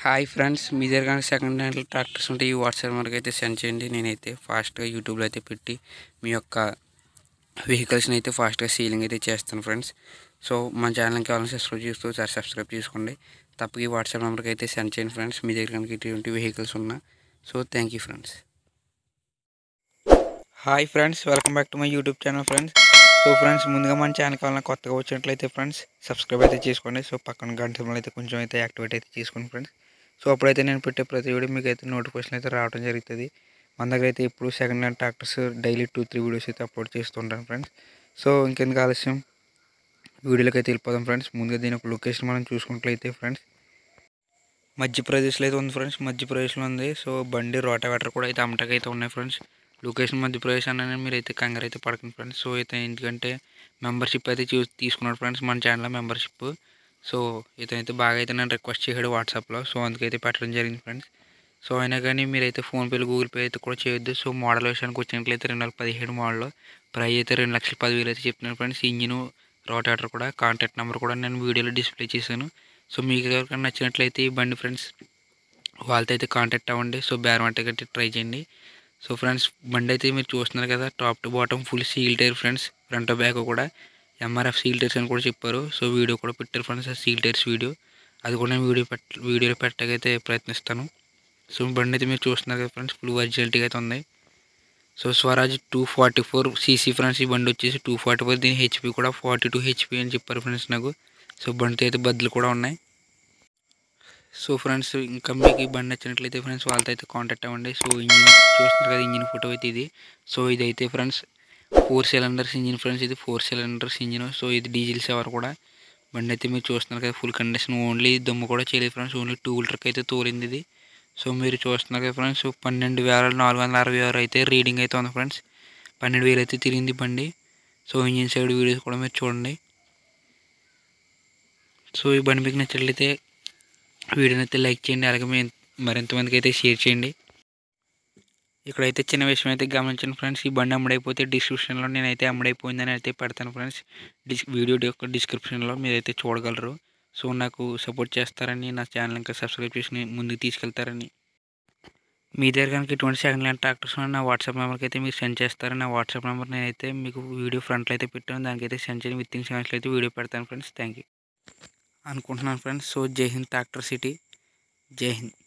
Hi friends, మీ దగ్గర second hand tractors ఉంటే ఈ వాట్సాప్ నెంబర్కి అయితే సెండ్ చేయండి. నేనైతే ఫాస్ట్గా యూట్యూబ్లో అయితే పెట్టి మీ యొక్క వెహికల్స్ని అయితే ఫాస్ట్గా సీలింగ్ అయితే చేస్తాను ఫ్రెండ్స్. సో మన ఛానల్కి కావాలని సబ్స్క్రైబ్ చేసుకోండి. తప్పక ఈ వాట్సాప్ నెంబర్కి అయితే సెండ్ చేయండి ఫ్రెండ్స్, మీ దగ్గర కనుక ఇటువంటి వెహికల్స్ ఉన్నా. So thank you friends. Hi friends, welcome back to my YouTube channel friends. So friends, ముందుగా మన ఛానల్ కావాలన్నా కొత్తగా వచ్చినట్లయితే ఫ్రెండ్స్ సబ్స్క్రైబ్ అయితే చేసుకోండి. సో పక్కన గంట సింబల్ అయితే కొంచెం అయితే యాక్టివేట్ అయితే చేసుకోండి ఫ్రెండ్స్. సో అప్పుడైతే నేను పెట్టే ప్రతి వీడియో మీకు అయితే నోటిఫికేషన్ అయితే రావడం జరుగుతుంది. మన దగ్గర అయితే ఇప్పుడు second hand tractors daily 2-3 videos అయితే అప్లోడ్ చేస్తుంటాను ఫ్రెండ్స్. సో ఇంకెందుకు ఆలస్యం, వీడియోలోకి అయితే వెళ్ళిపోదాం ఫ్రెండ్స్. ముందుగా దీని ఒక లొకేషన్ మనం చూసుకున్నట్లయితే ఫ్రెండ్స్ మధ్యప్రదేశ్లో అయితే ఉంది ఫ్రెండ్స్. మధ్యప్రదేశ్లో ఉంది. సో బండి రోటావేటర్ కూడా అయితే అమ్మటకి అయితే ఉన్నాయి ఫ్రెండ్స్. లొకేషన్ మధ్యప్రదేశ్ అన్న మీరు అయితే కంగారు అయితే పడకండి ఫ్రెండ్స్. సో అయితే ఎందుకంటే మెంబర్షిప్ అయితే తీసుకున్నాడు ఫ్రెండ్స్ మన ఛానల్లో మెంబర్షిప్. సో ఇతనైతే బాగా అయితే నన్ను రిక్వెస్ట్ చేశాడు వాట్సాప్లో. సో అందుకైతే పెట్టడం జరిగింది ఫ్రెండ్స్. సో అయినా కానీ మీరైతే ఫోన్పేలు గూగుల్ పే అయితే కూడా చేయొద్దు. సో మోడల్ విషయానికి వచ్చినట్లయితే 2017 మోడల్, ప్రైస్ అయితే 2,10,000 అయితే చెప్తున్నాను ఫ్రెండ్స్. ఇంజిన్ రోటావేటర్ కూడా, కాంటాక్ట్ నెంబర్ కూడా నేను వీడియోలో డిస్ప్లే చేశాను. సో మీకు ఎవరికైనా నచ్చినట్లయితే ఈ బండి ఫ్రెండ్స్ వాళ్ళతో అయితే కాంటాక్ట్ అవ్వండి. సో బేరం అంటే గట్టి ట్రై చేయండి. సో ఫ్రెండ్స్, బండి అయితే మీరు చూస్తున్నారు కదా, top to bottom full seal tyre friends. Front back కూడా ఎంఆర్ఎఫ్ సీల్ టైర్స్ అని కూడా చెప్పారు. సో వీడియో కూడా పెట్టారు ఫ్రెండ్స్, ఆ సీల్ టైర్స్ వీడియో. అది కూడా నేను వీడియోలో పెట్టకైతే ప్రయత్నిస్తాను. సో బండి అయితే మీరు చూస్తున్నారు కదా ఫ్రెండ్స్, ఫుల్ ఒరిజినాలిటీగా అయితే ఉంది. So Swaraj 244 CC friends. ఈ బండి వచ్చేసి 244. దీని హెచ్పి కూడా 42 హెచ్పి అని చెప్పారు ఫ్రెండ్స్ నాకు. సో బండితో అయితే బద్దలు కూడా ఉన్నాయి. సో ఫ్రెండ్స్, ఇంకా మీకు ఈ బండి నచ్చినట్లయితే ఫ్రెండ్స్ వాళ్ళతో అయితే కాంటాక్ట్ అవ్వండి. సో ఇంజిన్ చూస్తున్నారు కదా, ఇంజిన్ ఫోటో అయితే ఇది. సో ఇదైతే ఫ్రెండ్స్ 4 సిలిండర్స్ ఇంజిన్ ఫ్రెండ్స్. ఇది 4 సిలిండర్స్ ఇంజిన్. సో ఇది డీజిల్ సేవర్ కూడా. బండి అయితే మీరు చూస్తున్నారు కదా, ఫుల్ కండిషన్. ఓన్లీ దమ్ము కూడా చేయలేదు ఫ్రెండ్స్. ఓన్లీ 2 వీలర్కి అయితే తోలింది ఇది. సో మీరు చూస్తున్నారు కదా ఫ్రెండ్స్, 12,466 అయితే రీడింగ్ అయితే ఉంది ఫ్రెండ్స్. 12,000 అయితే తిరిగింది బండి. సో ఇంజిన్ సైడ్ వీడియోస్ కూడా మీరు చూడండి. సో ఈ బండి మీకు నచ్చినట్లయితే వీడియోని అయితే లైక్ చేయండి. అలాగే మరింతమందికి అయితే షేర్ చేయండి. ఇక్కడైతే చిన్న విషయం అయితే గమనించండి ఫ్రెండ్స్, ఈ బండి అమ్ముడైపోతే డిస్క్రిప్షన్లో నేనైతే అమ్ముడైపోయిందని అయితే పెడతాను ఫ్రెండ్స్. వీడియో యొక్క డిస్క్రిప్షన్లో మీరైతే చూడగలరు. సో నాకు సపోర్ట్ చేస్తారని, నా ఛానల్ ఇంకా సబ్స్క్రైబ్ చేసి ముందుకు తీసుకెళ్తారని. మీ దగ్గర కనుక ఇటువంటి సెకండ్ హ్యాండ్ ట్రాక్టర్స్ నా వాట్సాప్ నెంబర్కి అయితే మీరు సెండ్ చేస్తారని, నా వాట్సాప్ నెంబర్ నేనైతే మీకు వీడియో ఫ్రంట్లో అయితే పెట్టాను. దానికైతే సెండ్ చేయండి. విత్ ఇన్ సెకండ్స్లో అయితే వీడియో పెడతాను ఫ్రెండ్స్. థ్యాంక్ యూ అనుకుంటున్నాను ఫ్రెండ్స్. సో జై హింద్ ట్రాక్టర్ సిటీ. జై హింద్.